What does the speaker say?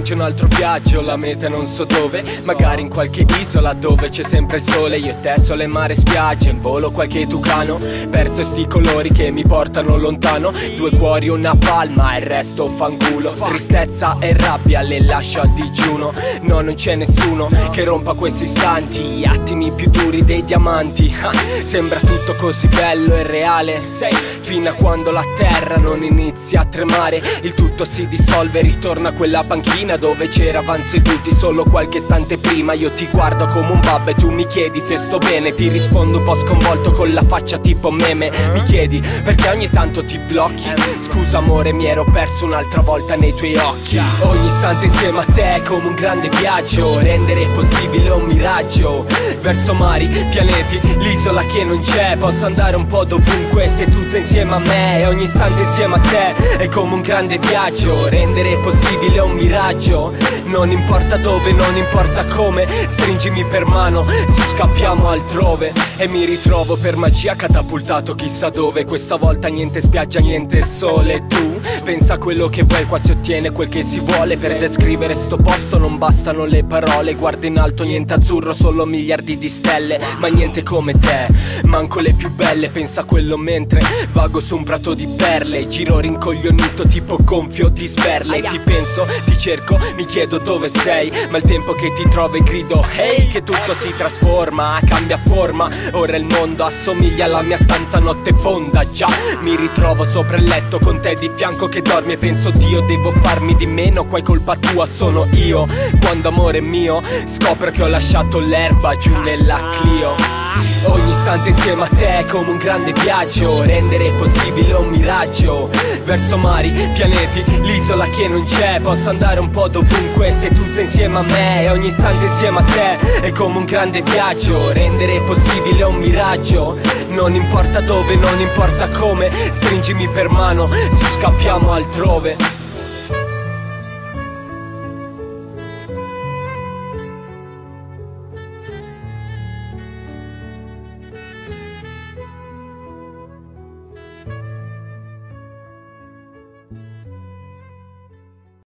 lancia un altro viaggio, la meta non so dove, magari in qualche isola dove c'è sempre il sole. Io e te, sole, mare, spiaggia, in volo qualche tucano, perso sti colori che mi portano lontano. Due cuori, una palma e il resto fanculo. Tristezza e rabbia le lascio a digiuno. No, non c'è nessuno che rompa questi istanti, gli attimi più duri dei diamanti. Sembra tutto così bello e reale, fino a quando la terra non inizia a tremare. Il tutto si dissolve, ritorna a quella panchina dove c'eravamo seduti solo qualche istante prima. Io ti guardo come un babbo e tu mi chiedi se sto bene. Ti rispondo un po' sconvolto con la faccia tipo meme. Mi chiedi perché ogni tanto ti blocchi. Scusa amore, mi ero perso un'altra volta nei tuoi occhi. Ogni istante insieme a te è come un grande viaggio, rendere possibile un miraggio. Verso mari, pianeti, l'isola che non c'è. Posso andare un po' dovunque se tu sei insieme a me. E ogni istante insieme a te è come un grande viaggio, rendere possibile un miraggio. Non importa dove, non importa come, stringimi per mano, su scappiamo altrove. E mi ritrovo per magia catapultato chissà dove. Questa volta niente spiaggia, niente sole. Tu pensa a quello che vuoi, qua si ottiene quel che si vuole. Per descrivere sto posto non bastano le parole. Guardo in alto, niente azzurro, solo miliardi di stelle. Ma niente come te, manco le più belle. Pensa a quello mentre vago su un prato di perle. Giro rincoglionito tipo gonfio di sperle. Ti penso, ti cerco, mi chiedo dove sei. Ma il tempo che ti trovo e grido hey, che tutto si trasforma, cambia forma. Ora il mondo assomiglia alla mia stanza notte fonda. Già, mi ritrovo sopra il letto con te di fianco che dormi. E penso Dio, devo farmi di meno, qua è colpa tua, sono io. Quando amore mio, scopro che ho lasciato l'erba giù nella Clio. Ogni istante insieme a te è come un grande viaggio, rendere possibile un miraggio. Verso mari, pianeti, l'isola che non c'è. Posso andare un po' dovunque se tu sei insieme a me. E ogni istante insieme a te è come un grande viaggio, rendere possibile un miraggio. Non importa dove, non importa come, stringimi per mano, su scappiamo altrove.